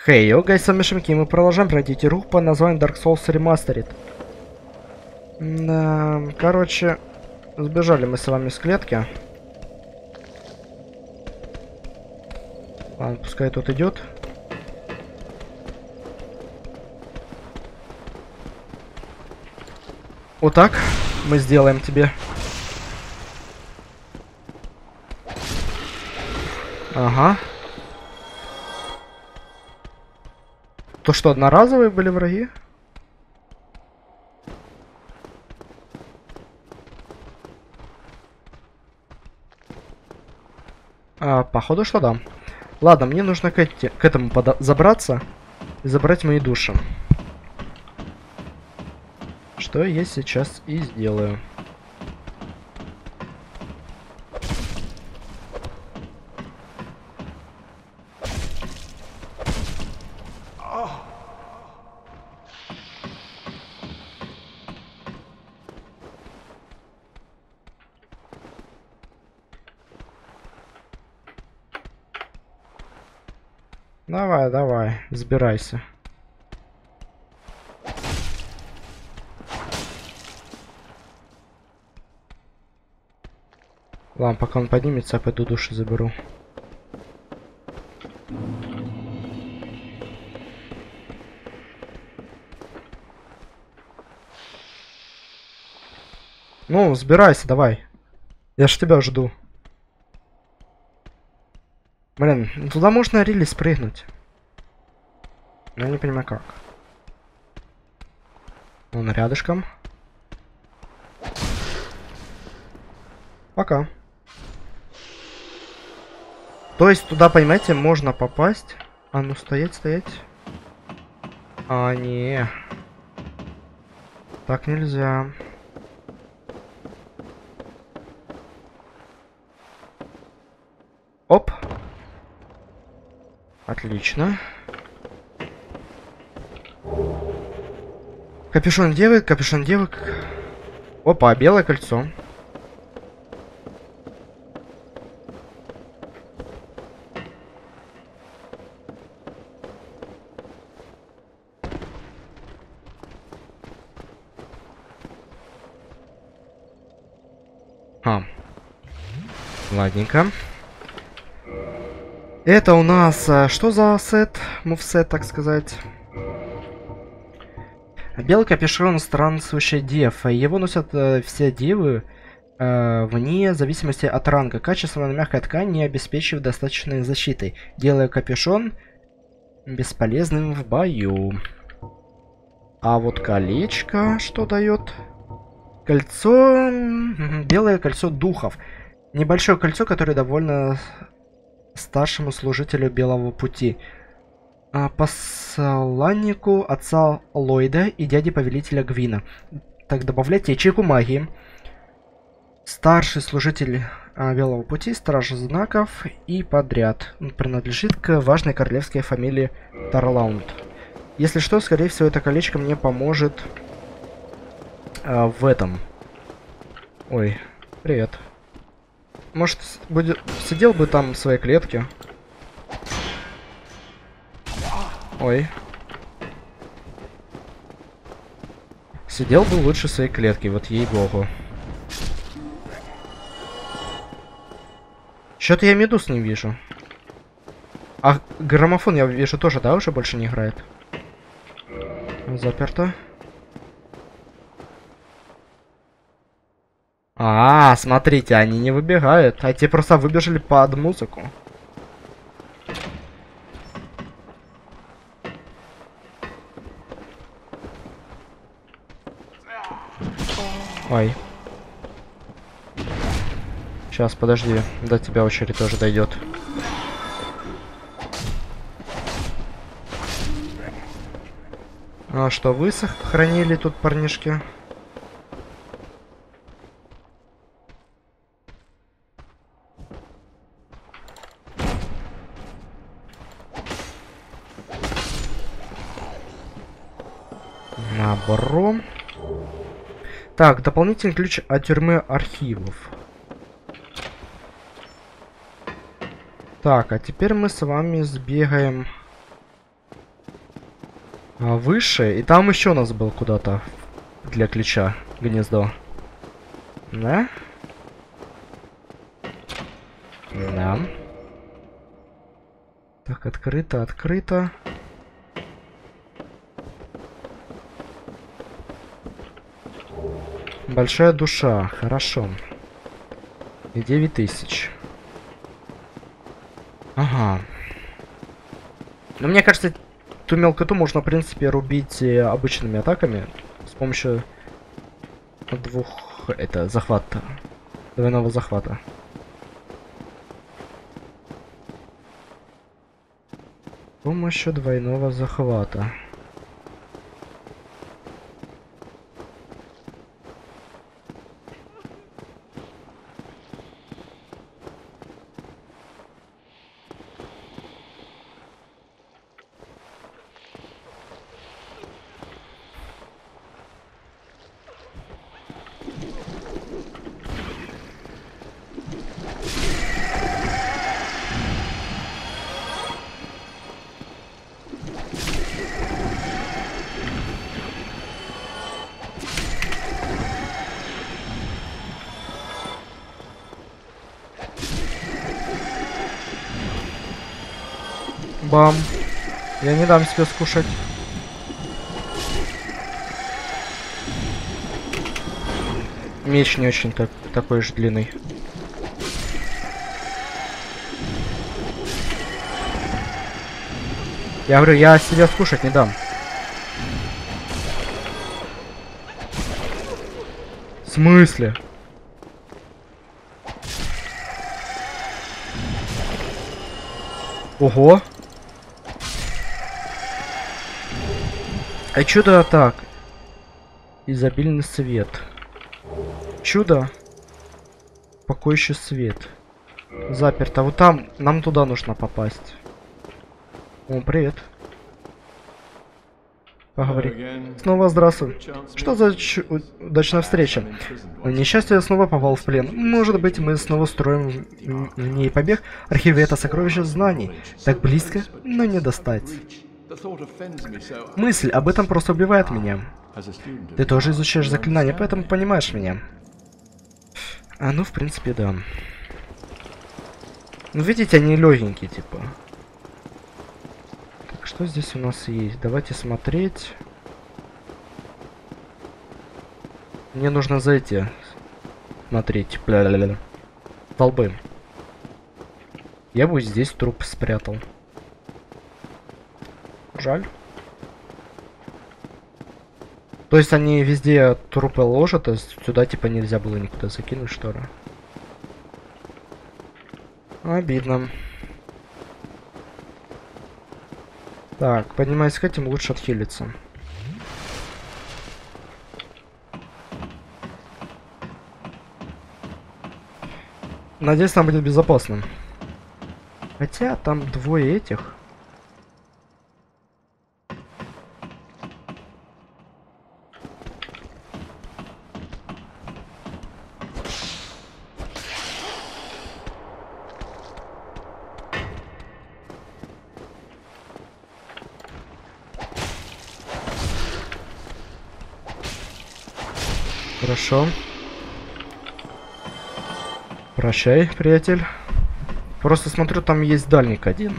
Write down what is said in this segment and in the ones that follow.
Хей, йо, гайс, с вами Шимки, и мы продолжаем пройти игру по названию Dark Souls Remastered. Да, короче, сбежали мы с вами с клетки. Ладно, пускай тут идет. Вот так мы сделаем тебе. Ага. То что, одноразовые были враги? Походу, что да. Ладно, мне нужно к этому забраться и забрать мои души. Что я сейчас и сделаю. Давай, давай, сбирайся. Ладно, пока он поднимется, я пойду души заберу. Ну, сбирайся, давай. Я ж тебя жду. Блин, туда можно рели спрыгнуть. Но я не понимаю как. Он рядышком. Пока. То есть туда, понимаете, можно попасть. А ну стоять, стоять. А, не. Так нельзя. Оп. Отлично. Капюшон девок, капюшон девок. Опа, белое кольцо. Ладненько. Это у нас что за сет? Мувсет, так сказать. Белый капюшон странствующая дев. Его носят все девы вне зависимости от ранга. Качественная мягкая ткань не обеспечивает достаточной защитой, делая капюшон бесполезным в бою. А вот колечко что дает? Кольцо... Белое кольцо духов. Небольшое кольцо, которое довольно старшему служителю Белого Пути. Посланнику отца Ллойда и дяди повелителя Гвина. Так, добавлять ячейку магии. Старший служитель Белого Пути, страж знаков и подряд. Он принадлежит к важной королевской фамилии Тарлаунд. Если что, скорее всего, это колечко мне поможет в этом. Ой, привет. Может, сидел бы там в своей клетке. Ой. Сидел бы лучше в своей клетке, вот ей-богу. Что-то я медуз не вижу. А граммофон я вижу тоже, да, уже больше не играет? Заперто. Смотрите, они не выбегают. А те просто выбежали под музыку. Ой. Сейчас, подожди. До тебя очередь тоже дойдет. А что, вы сохранили тут, парнишки? Набором. Так, дополнительный ключ от тюрьмы архивов. Так, а теперь мы с вами сбегаем А выше, и там еще у нас был куда-то для ключа гнездо. Да? Да. Так, открыто, открыто. Большая душа, хорошо. И 9000. Ага. Но мне кажется, ту мелкоту можно, в принципе, рубить обычными атаками. С помощью двух... Это, захвата. Двойного захвата. С помощью двойного захвата. Бам. Я не дам себе скушать. Меч не очень такой же длинный. Я говорю, я себе скушать не дам. В смысле? Ого. А чудо так. Изобильный свет. Чудо. Покоящий свет. Заперто. Вот там. Нам туда нужно попасть. О, привет. Поговори. Снова здравствуй. Что за удачная встреча? Несчастье, я снова попал в плен. Может быть, мы снова строим в ней побег? Архивы — это сокровище знаний. Так близко, но не достать. Мысль об этом просто убивает меня. Ты тоже изучаешь заклинания, поэтому понимаешь меня. А ну, в принципе, да. Ну, видите, они легенькие, типа. Так, что здесь у нас есть? Давайте смотреть. Мне нужно зайти. Смотреть. Бля-ля-ля. Столбы. Я бы здесь труп спрятал. Жаль. То есть они везде трупы ложат, а сюда типа нельзя было никуда закинуть, что ли? Обидно. Так, поднимаясь к этим, лучше отхилиться. Надеюсь, там будет безопасно. Хотя там двое этих. Хорошо. Прощай, приятель. Просто смотрю, там есть дальник один.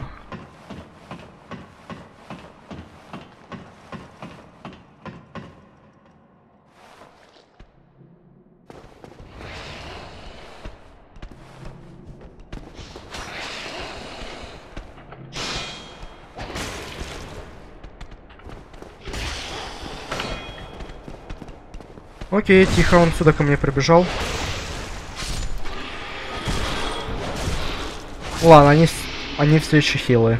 Окей, тихо, он сюда ко мне прибежал. Ладно, они все еще хилые.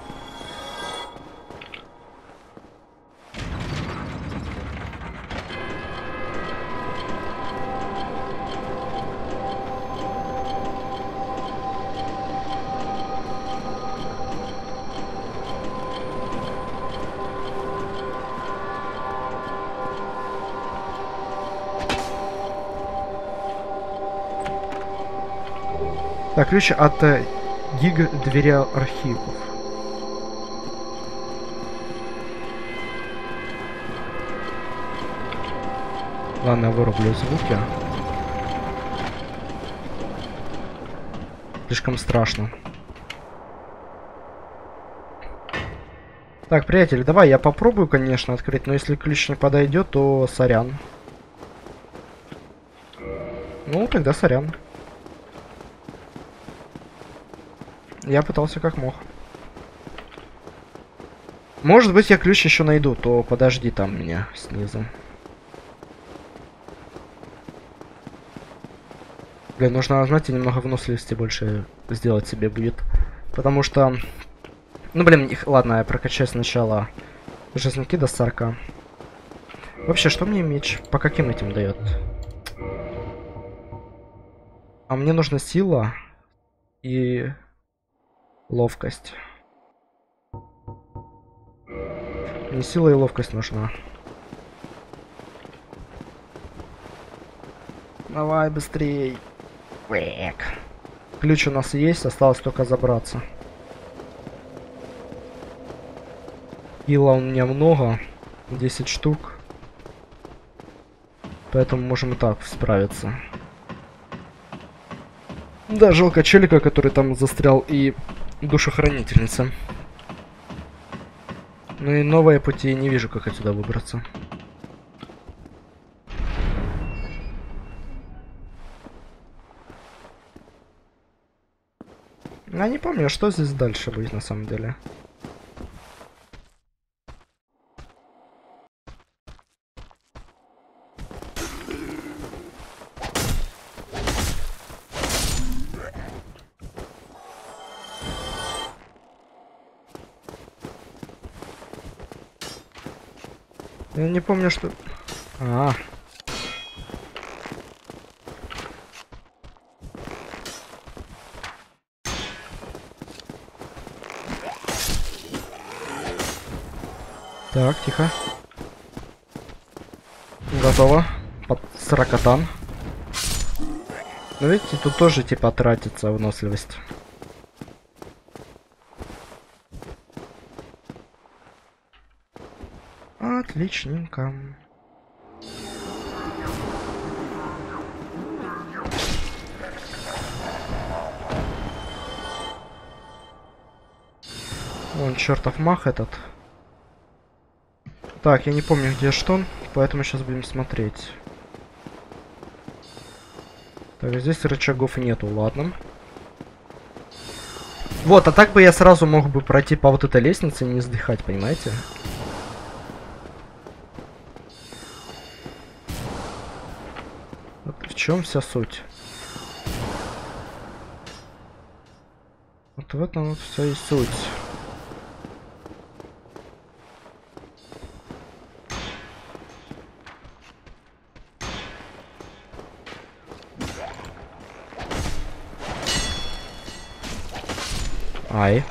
Так, ключ от гиг двери архивов. Ладно, я вырублю звуки. Слишком страшно. Так, приятель, давай я попробую, конечно, открыть, но если ключ не подойдет, то сорян. Ну, тогда сорян. Я пытался как мог. Может быть, я ключ еще найду, то подожди там меня снизу. Блин, нужно, знаете, немного выносливости больше сделать себе будет. Потому что... Ну, блин, ладно, я прокачаю сначала жизняки до 40. Вообще, что мне меч? По каким этим дает? А мне нужна сила и ловкость. Мне сила и ловкость нужна. Давай быстрей. Ключ у нас есть, осталось только забраться. Хила у меня много, 10 штук. Поэтому можем и так справиться. Да, жалко челика, который там застрял, и душохранительница. Ну и новые пути, не вижу, как отсюда выбраться. Я не помню, что здесь дальше будет на самом деле. Я не помню, что... Так, тихо. Готово. Под сорокотан. Но видите, тут тоже типа тратится выносливость. Отличненько. Вон чертов мах этот. Так, я не помню, где что, поэтому сейчас будем смотреть. Так, здесь рычагов нету, ладно. Вот, а так бы я сразу мог бы пройти по вот этой лестнице и не сдыхать, понимаете? Вот в чем вся суть? Вот в этом вот вся и суть. Ай.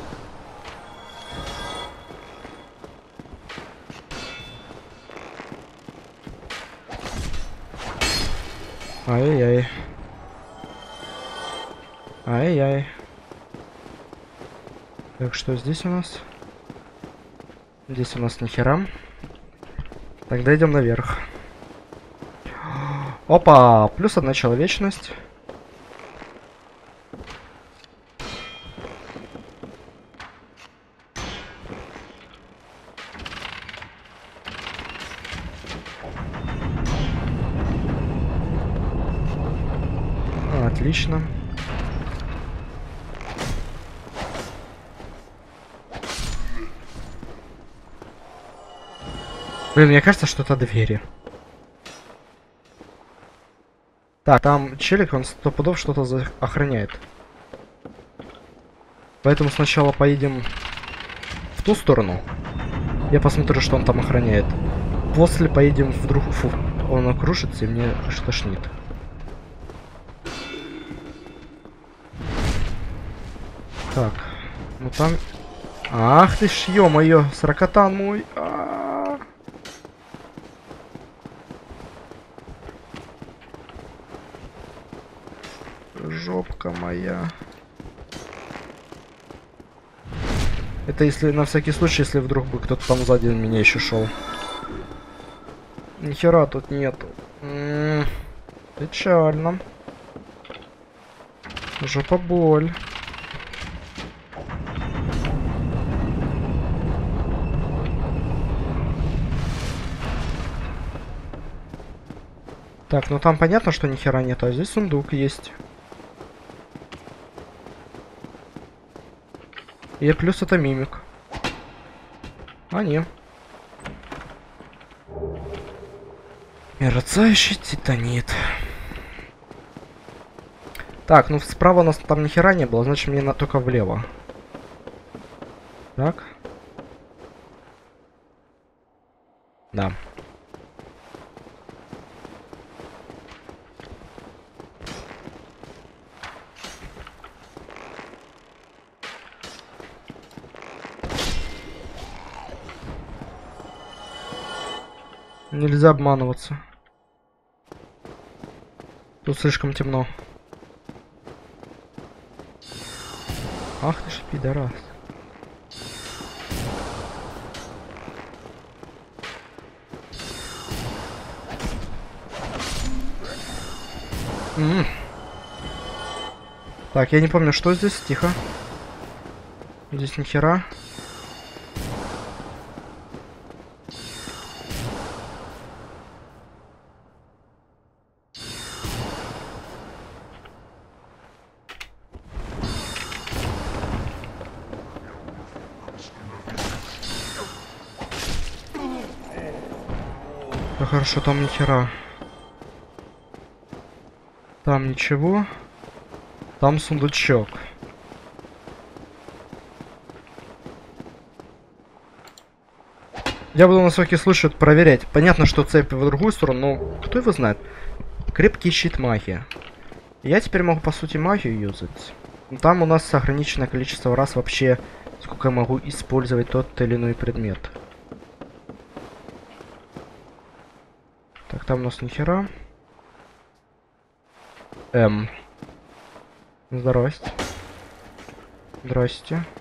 Ай-яй. Ай-яй. Так, что здесь у нас? Здесь у нас ни хера. Тогда идем наверх. Опа! Плюс 1 человечность. Отлично. Блин, мне кажется, что это двери. Так, там челик, он 100 пудов что-то охраняет. Поэтому сначала поедем в ту сторону. Я посмотрю, что он там охраняет. После поедем в другую... Фу, он окружится и мне аж тошнит. Так, ну там... Ах ты ж, ё-моё, сорокотан мой. Жопка моя. Это если на всякий случай, если вдруг бы кто-то там сзади меня еще шел. Нихера тут нету. Печально. Жопа боль. Так, ну там понятно, что ни хера нет, а здесь сундук есть. И плюс это мимик. А не. Мерцающий титанит. Так, ну справа у нас там ни хера не было, значит мне только влево. Так. Да. Нельзя обманываться. Тут слишком темно. Ах ты ж пидорас. Так, я не помню, что здесь. Тихо. Здесь ни хера. Да хорошо, там ни хера. Там ничего. Там сундучок. Я буду на всякий случай проверять. Понятно, что цепь в другую сторону, но кто его знает. Крепкий щит магии. Я теперь могу, по сути, магию юзать. Там у нас ограниченное количество раз вообще, сколько я могу использовать тот или иной предмет. Так, там у нас ни хера. Здрасте. Здрасте.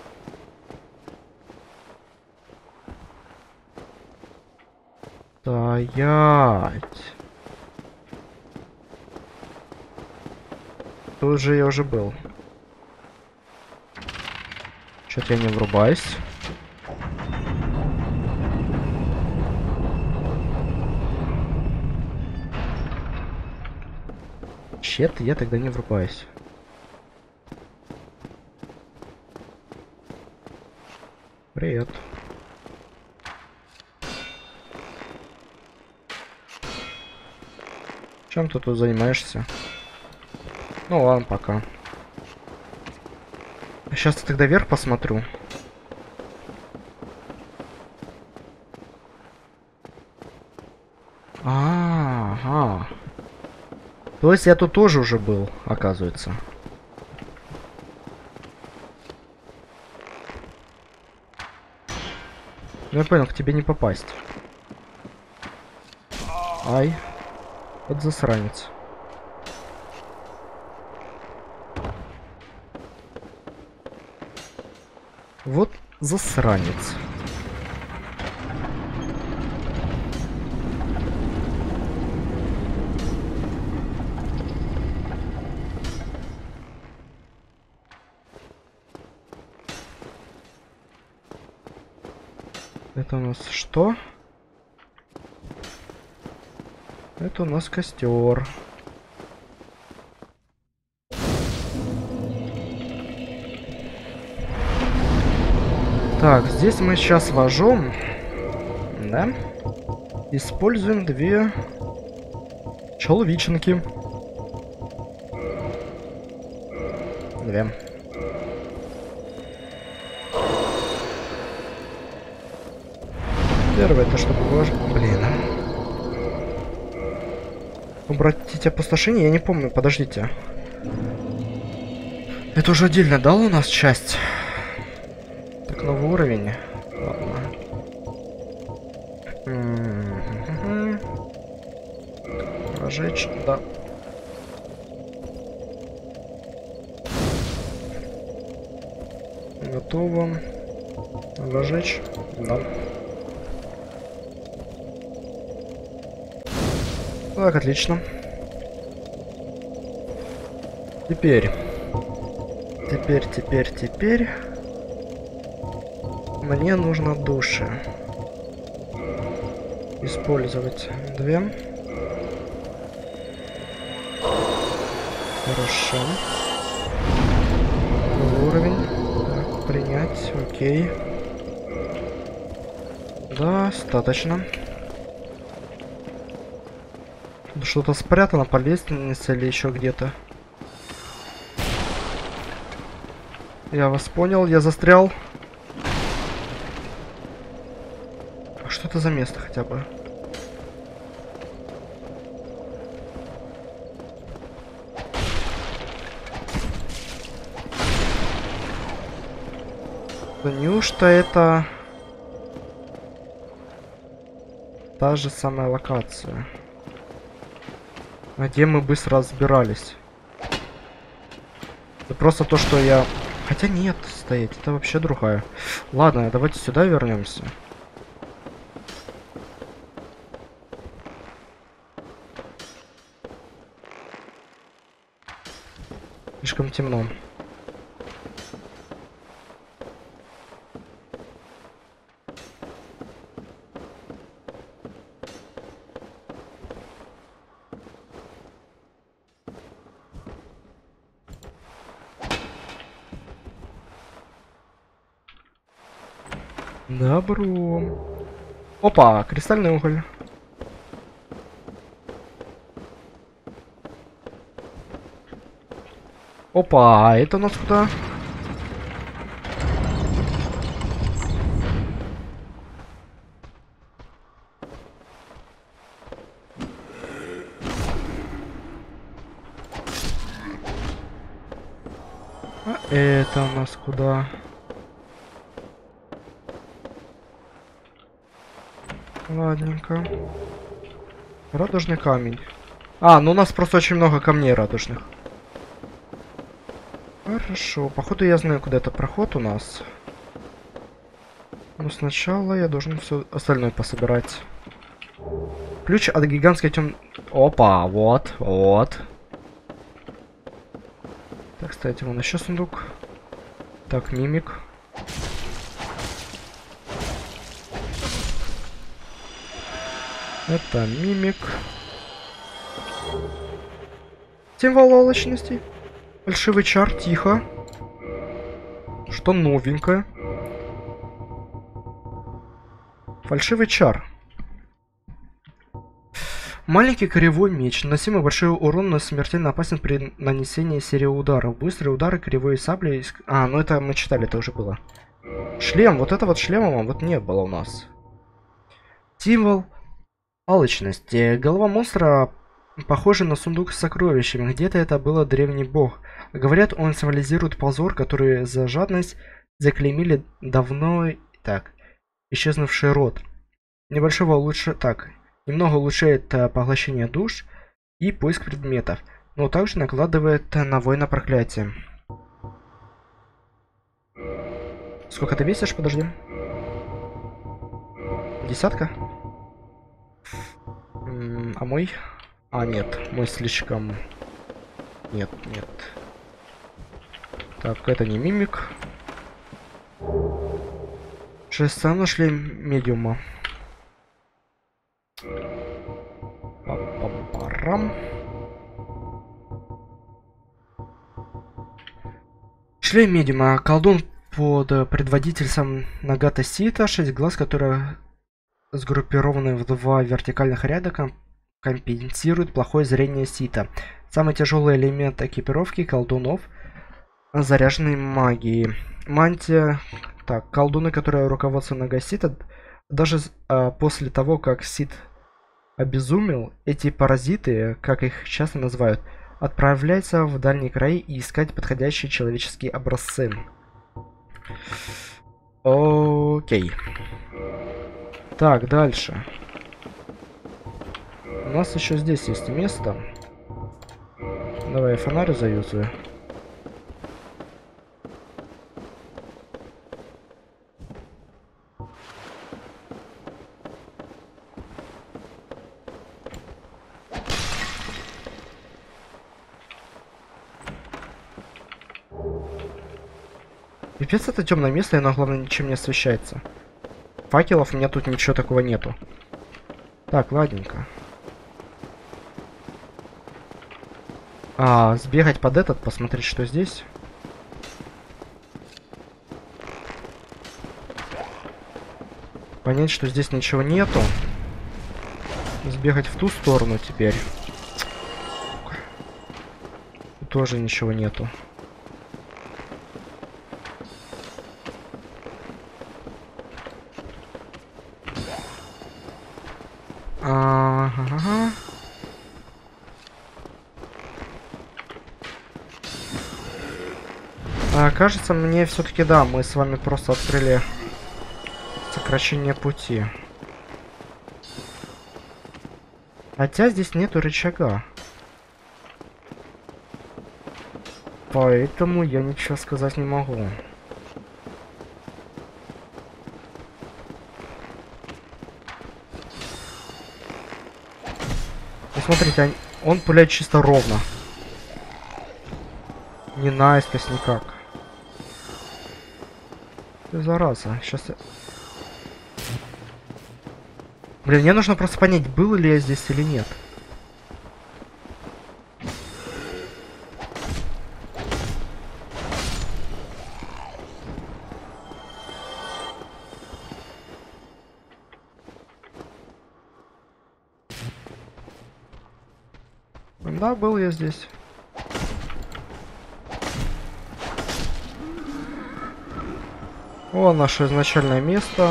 Стоять. Тут же я уже был. Что-то я не врубаюсь. Чет, я тогда не врубаюсь. Привет. Чем ты тут занимаешься? Ну ладно, пока. Сейчас я тогда вверх посмотрю. Ага. То есть я тут тоже уже был, оказывается. Ну я понял, к тебе не попасть. Ай. Вот засранец. Вот засранец. Это у нас что? Это у нас костер. Так, здесь мы сейчас вожом, да, используем две человеченки. Две. Первое, это чтобы вож... Блин. Обратите опустошение, я не помню, подождите. Это уже отдельно дал у нас часть? Так, новый уровень. Ладно. Разжечь, да. Готово. Разжечь, да. Так, отлично. Теперь. Мне нужно души. Использовать 2. Хорошо. Уровень. Так, принять. Окей. Достаточно. Что-то спрятано по лестнице или еще где-то. Я вас понял, я застрял. А что это за место хотя бы? Да неужто это та же самая локация, где мы быстро разбирались? Это просто то, что я... Хотя нет, стоять, это вообще другая. Ладно, давайте сюда вернемся. Слишком темно. Добро. Опа, кристальный уголь. Опа, а это у нас куда? А это у нас куда? Ладненько. Радужный камень. А, ну у нас просто очень много камней радужных. Хорошо, походу я знаю, куда это проход у нас. Но сначала я должен все остальное пособирать. Ключ от гигантской Опа, вот, вот. Так, кстати, вон еще сундук. Так, мимик. Это мимик. Символ алчности. Фальшивый чар, тихо. Что новенькое? Фальшивый чар. Маленький кривой меч, наносимый большой урон, но смертельно опасен при нанесении серии ударов. Быстрые удары, кривые сабли... А, ну это мы читали, это уже было. Шлем, вот это вот шлема вот не было у нас. Символ алчности. Голова монстра похожа на сундук с сокровищами. Где-то это было древний бог. Говорят, он символизирует позор, который за жадность заклеймили давно... Так, исчезнувший род. Небольшого лучше... Так, немного улучшает поглощение душ и поиск предметов, но также накладывает на воина проклятие. Сколько ты весишь? Подожди. 10? А мой? А, нет, мой слишком... Нет, нет. Так, это не мимик. Шестая нашли медиума. Пам-пам-парам. Шлем медиума. Колдун под предводительством Нагата Сита. 6 глаз, которые сгруппированы в 2 вертикальных ряда, компенсируют плохое зрение Сита. Самый тяжелый элемент экипировки колдунов — заряженной магией. Мантия. Так, колдуны, которые руководствуют Нага Сита, даже после того, как Сит обезумел, эти паразиты, как их часто называют, отправляются в дальние края и искать подходящие человеческие образцы. Окей. Так, дальше. У нас еще здесь есть место. Давай я фонарь заюзаю. Пипец, это темное место, и оно, главное, ничем не освещается. Факелов у меня тут ничего такого нету. Так, ладненько. Сбегать под этот, посмотреть, что здесь. Понять, что здесь ничего нету. Сбегать в ту сторону теперь. Тут тоже ничего нету. Ага. Кажется, мне все-таки да, мы с вами просто открыли сокращение пути. Хотя здесь нету рычага. Поэтому я ничего сказать не могу. Ну, смотрите, он пуляет чисто ровно. Не наискось никак. Ты зараза. Сейчас я... Блин, мне нужно просто понять, был ли я здесь или нет. Да, был я здесь. О, наше изначальное место.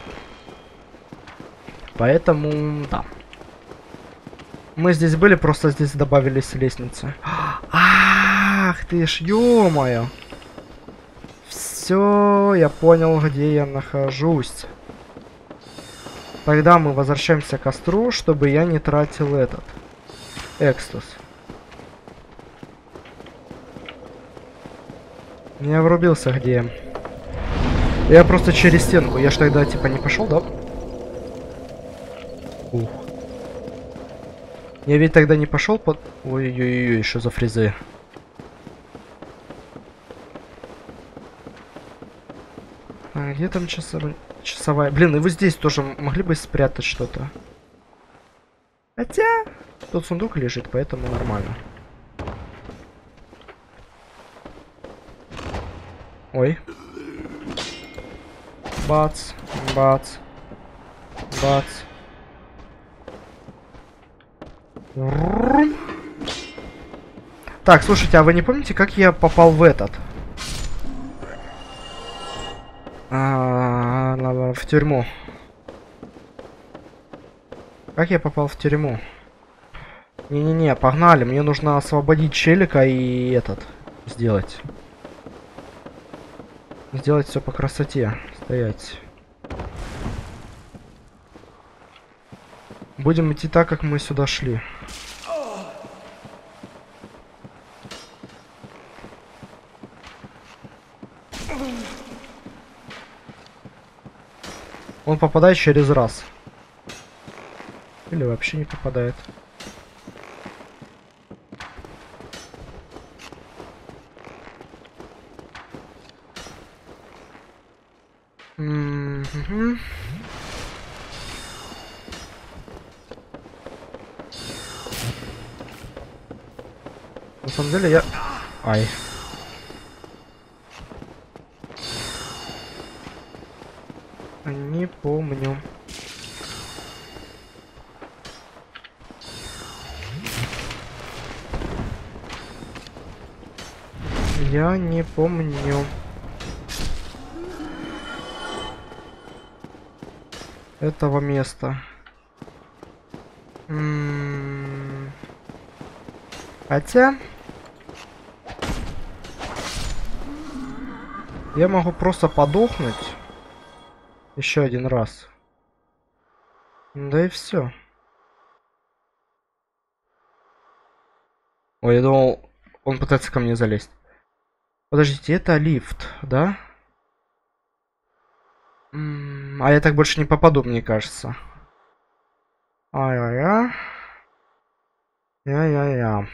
Поэтому, да. Мы здесь были, просто здесь добавились лестницы. Ах ты ж, ё-моё. Все, я понял, где я нахожусь. Тогда мы возвращаемся к костру, чтобы я не тратил этот экстаз. Я врубился, где я просто через стенку. Я ж тогда типа не пошел, да? Ух. Я ведь тогда не пошел под... Ой-ой-ой, что за фрезы? А где там часовая? Блин, и вы здесь тоже могли бы спрятать что-то. Хотя... Тут сундук лежит, поэтому нормально. Ой. Бац, бац, бац. Так, слушайте, а вы не помните, как я попал в этот? В тюрьму. Как я попал в тюрьму? Не-не-не, погнали. Мне нужно освободить челика и этот сделать. Сделать все по красоте. Стоять. Будем идти так, как мы сюда шли. Он попадает через раз. Или вообще не попадает. На самом деле я... Ай. Не помню. Я не помню. Этого места. Хотя... Я могу просто подохнуть. Еще один раз. Да и все. Ой, я думал, он пытается ко мне залезть. Подождите, это лифт, да? А я так больше не попаду, мне кажется. Ай-яй-яй. Я-я-я.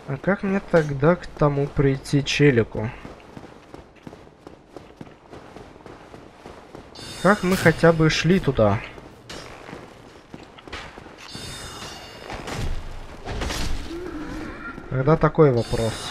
А как мне тогда к тому прийти челику? Как мы хотя бы шли туда? Тогда такой вопрос.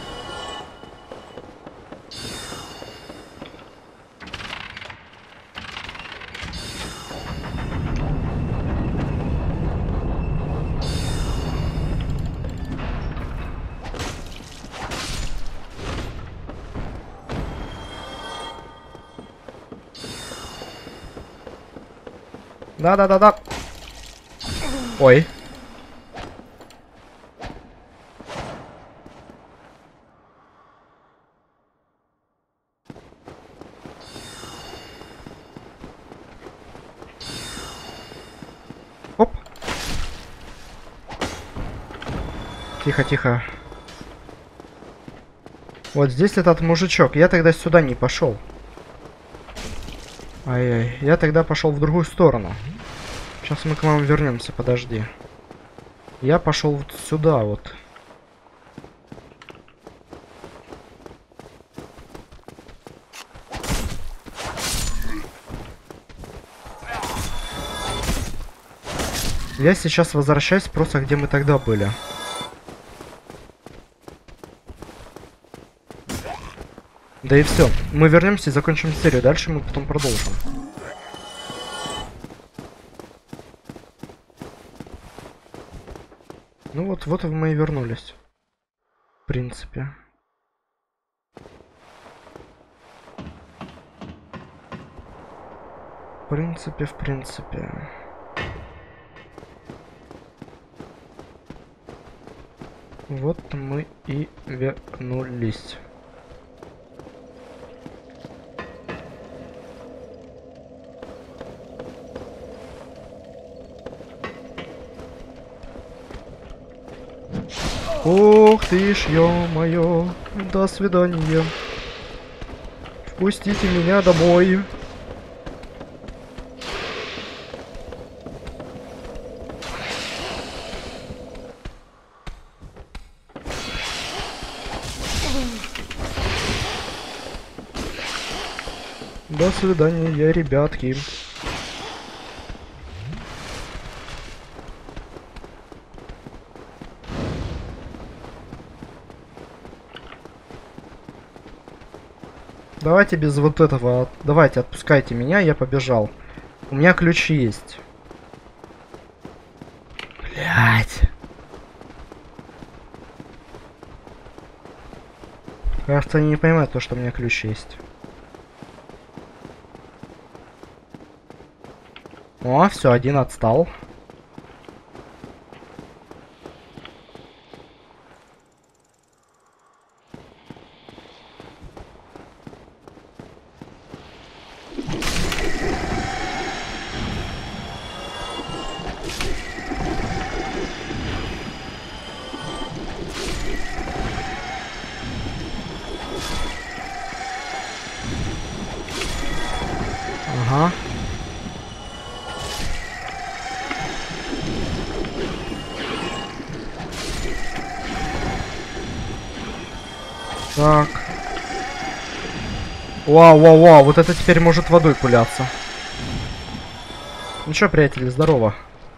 Да-да-да-да. Ой. Оп. Тихо, тихо. Вот здесь этот мужичок. Я тогда сюда не пошел. Ай-яй. Я тогда пошел в другую сторону. Сейчас мы к вам вернемся, подожди. Я пошел вот сюда вот. Я сейчас возвращаюсь просто где мы тогда были. Да и все. Мы вернемся и закончим серию. Дальше мы потом продолжим. Ну вот мы и вернулись. В принципе. В принципе. Вот мы и вернулись. Ох ты ж, ё-моё, до свидания. Впустите меня домой. До свидания, ребятки. Давайте без вот этого. Давайте, отпускайте меня, я побежал. У меня ключи есть. Блять. Кажется, они не понимают то, что у меня ключ есть. О, все, один отстал. Ага. Так. Вау, вот это теперь может водой пуляться. Ну чё, приятели, здорово.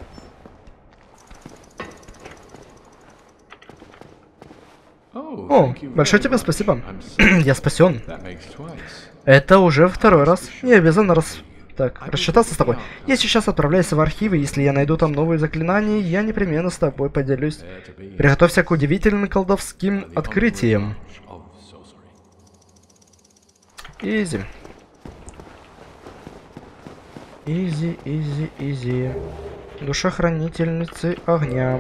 О, большое тебе спасибо. Я спасен. Это уже второй раз. Не обязан рассчитаться с тобой. Я сейчас отправляюсь в архивы. Если я найду там новые заклинания, я непременно с тобой поделюсь. Приготовься к удивительным колдовским открытиям. Изи. Изи. Душа хранительницы огня.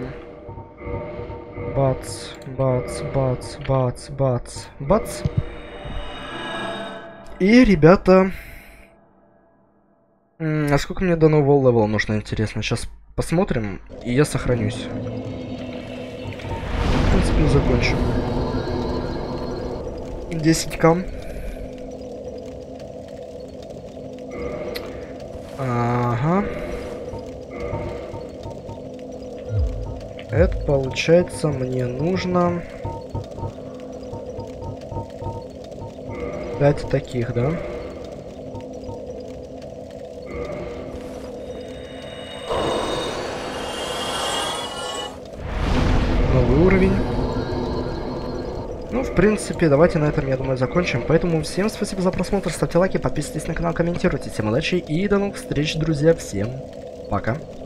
Бац. И, ребята... А сколько мне до нового левела нужно, интересно? Сейчас посмотрим, и я сохранюсь. В принципе, закончу. 10к. Ага. Это получается, мне нужно 5 таких, да? Новый уровень. Ну, в принципе, давайте на этом, я думаю, закончим. Поэтому всем спасибо за просмотр, ставьте лайки, подписывайтесь на канал, комментируйте. Всем удачи и до новых встреч, друзья. Всем пока.